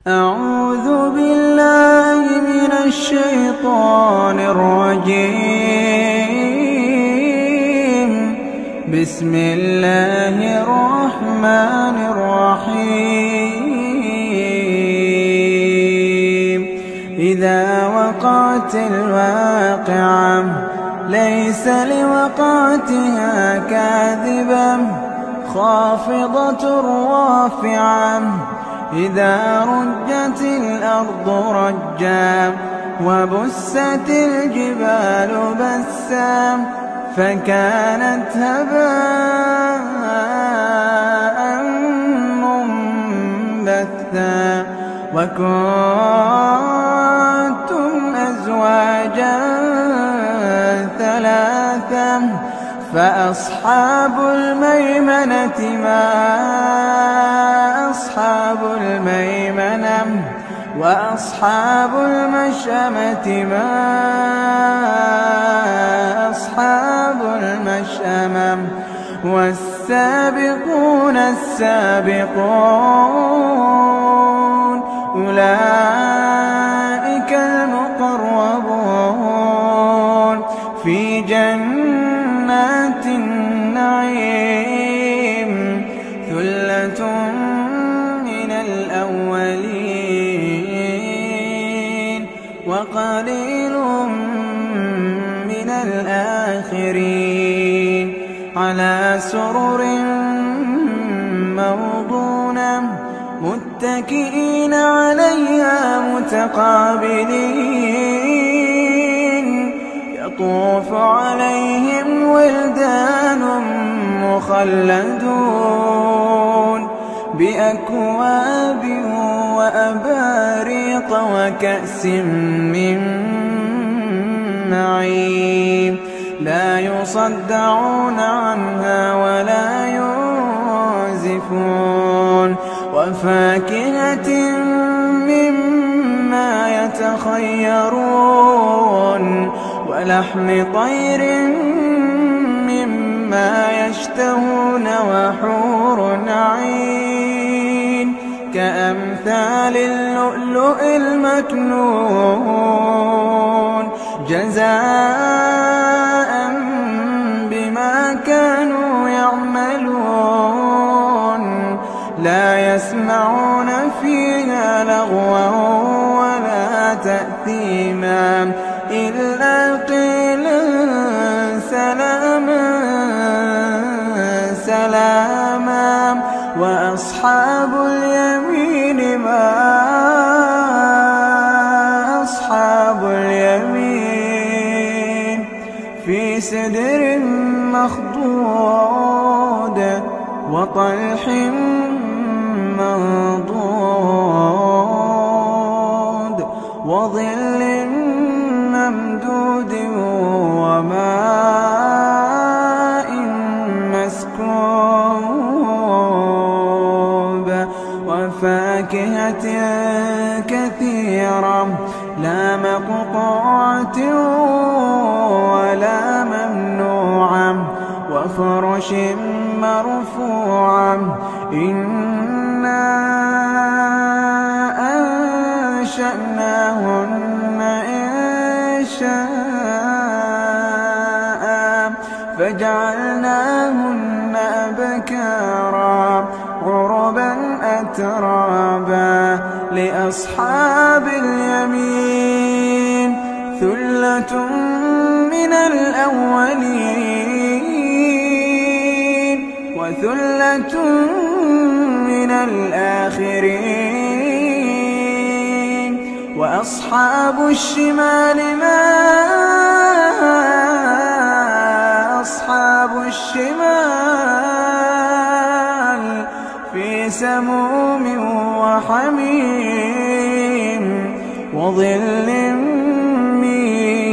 أعوذ بالله من الشيطان الرجيم. بسم الله الرحمن الرحيم. إذا وقعت الواقعة ليس لوقعتها كاذبة خافضة رافعة إذا رجت الأرض رجا وبست الجبال بسا فكانت هباء منبثا وكنتم أزواجا ثلاثا فأصحاب الميمنة ما أصحاب الميمنة وأصحاب المشأمة ما أصحاب المشأمة والسابقون السابقون أولئك المقربون في جنات النعيم ثلة من الأولين وقليل من الآخرين على سرر موضونة متكئين عليها متقابلين يطوف عليهم ولدان مخلدون بأكواب وأباريق وكأس من معين لا يصدعون عنها ولا ينزفون وفاكهة مما يتخيرون ولحم طير مما يشتهون وحور عين كأمثال اللؤلؤ المكنون جزاء بما كانوا يعملون لا يسمعون فيها لغوا ولا تأثيما إلا قيلا سلاما سلاما وأصحاب اليمين ما أصحاب اليمين في سدر مخضود وطلح منضود وظل ممدود وماء مسكوب وفاكهة كثيرة لا مقطوعة ولا ممنوعة وفرش مرفوعة إنا أنشأناهن إنشاء فجعلناهن أبكارا عربا أترابا لأصحاب اليمين ثلة من الأولين وثلة من الآخرين وأصحاب الشمال ما أصحاب الشمال في سموم وحميم وظل من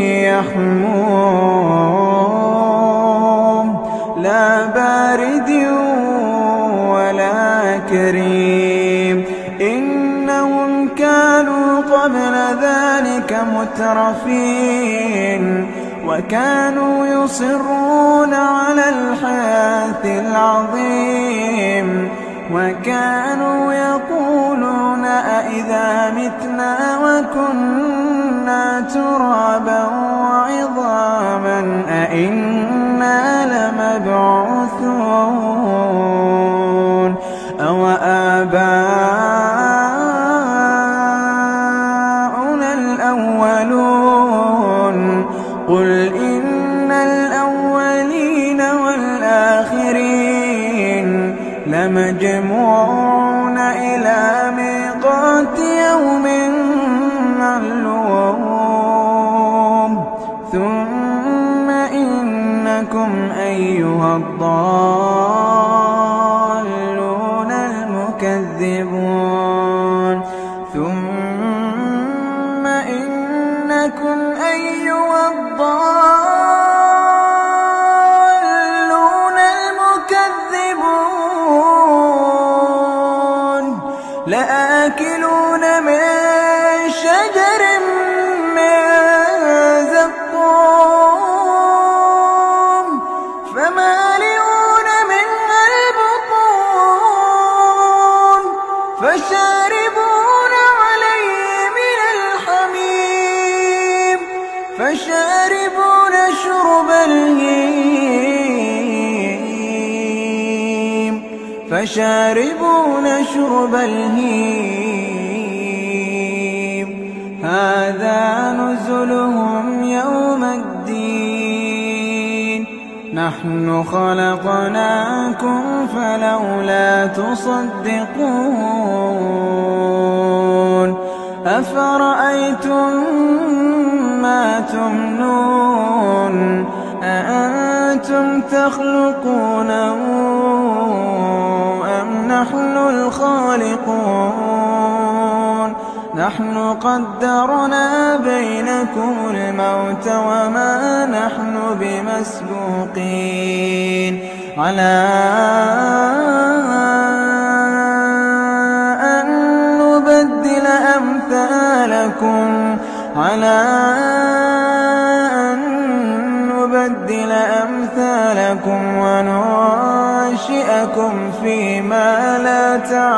يحموم لا بارد ولا كريم إنهم كانوا قبل ذلك مترفين وكانوا يصرون على الحياة العظيم وكانوا يقولون أإذا متنا وكنا ترابا وعظاما أإنا لمبعوثون أو آباؤنا الأولون قل إن الأولين والآخرين لمجموعون إلى ميقات يوم معلوم ثم إنكم أيها الضالون المكذبون ثم إنكم أيها الضالون المكذبون لآكلون من شجر من زقوم فمالئون منها البطون فشاربون عليه من الحميم فشاربون شرب الهيم هذا نزلهم يوم الدين نحن خلقناكم فلولا تصدقون أفرأيتم ما تمنون أأنتم تخلقونه أم نحن الخالقون نحن قدرنا بينكم الموت وما نحن بمسبوقين على أن نبدل أمثالكم وننشئكم فيما لا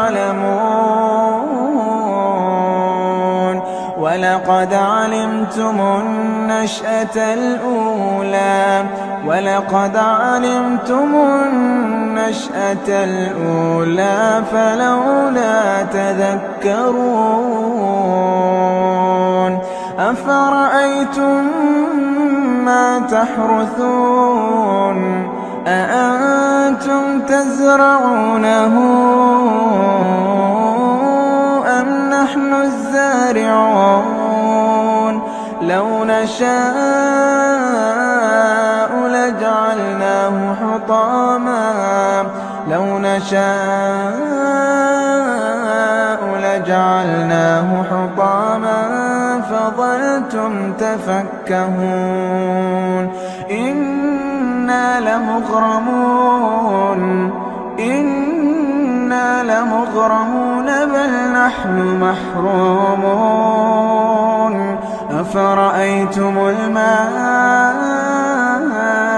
تعلمون ولقد علمتم النشأة الأولى فلولا تذكرون أفرأيتم ما تحرثون أأنتم تزرعونه أم نحن الزارعون لو نشاء لجعلناه حطاما فظلتم تفكهون إنا لمغرمون بل نحن محرومون أفرأيتم الماء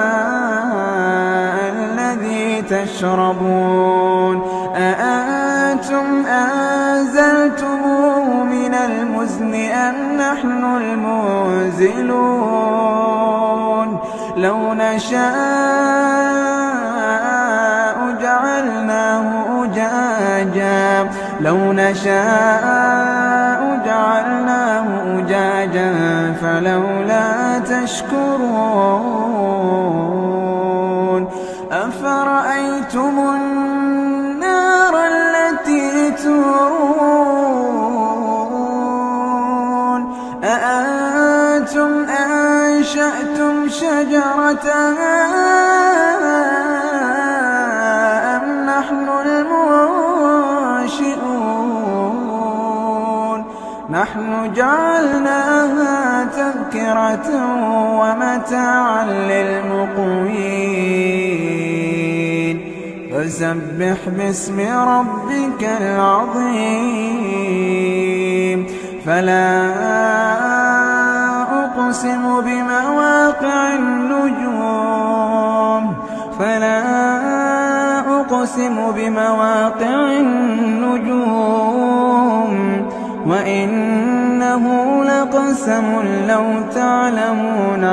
الذي تشربون أأنتم أنزلتموه من المزن أم نحن المنزلون لو نشاء جعلناه أجاجا فلولا تشكرون أفرأيتم النار التي تورون أأنتم أنشأتم شجرتها أم نحن المنشئون نحن جعلناها تذكرة ومتاعا للمقوين فسبح باسم ربك العظيم فلا أقسم بمواقع النجوم أقسم بمواقع النجوم وإنه لقسم لو تعلمون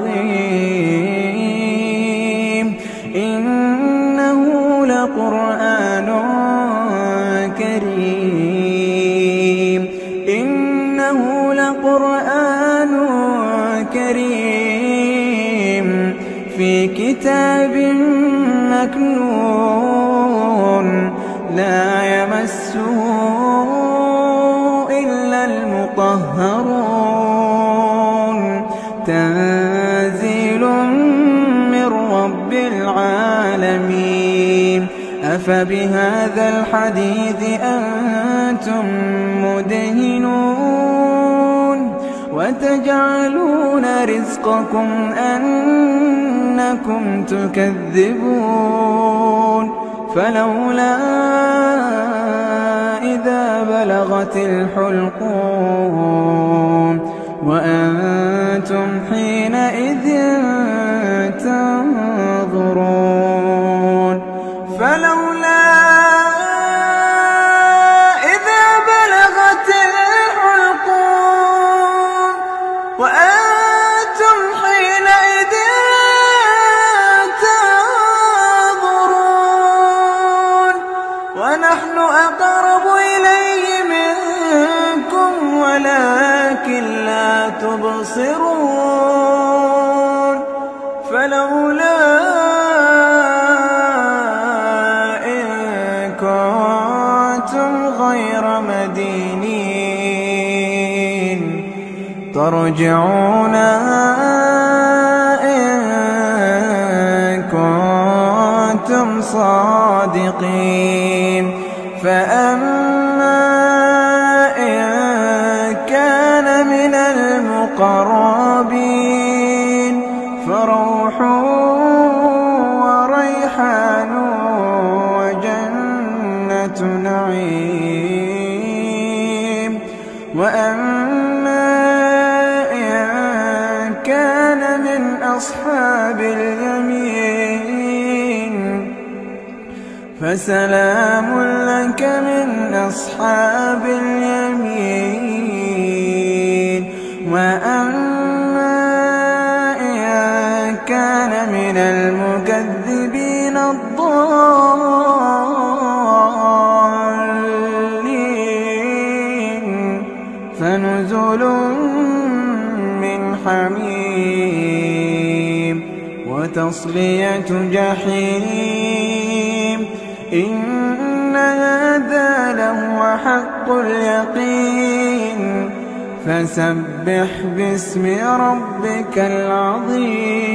عظيم إنه لقرآن كريم إنه لقرآن كريم في كتاب مكنون لا يمسه إلا المطهرون تنزيل من رب العالمين أفبهذا الحديث أنتم مدهنون وتجعلون رزقكم أنكم تكذبون فلولا إذا بلغت الحلقوم وأنتم حينئذ تنظرون فلولا إذا بلغت الحلقوم وأنتم حينئذ تنظرون ونحن أقرب إليه منكم ولكن لا تبصرون فلولا إن كنتم غير مدينين ترجعونها إن كنتم صادقين فأما إن كان من المقربين فروح وريحان وجنة نعيم وأما إن كان من أصحاب اليمين فسلام لك من أصحاب اليمين وأما إن كان من المكذبين الضالين فنزل من حميم وتصلية جحيم إن هذا لهو حق اليقين فسبح باسم ربك العظيم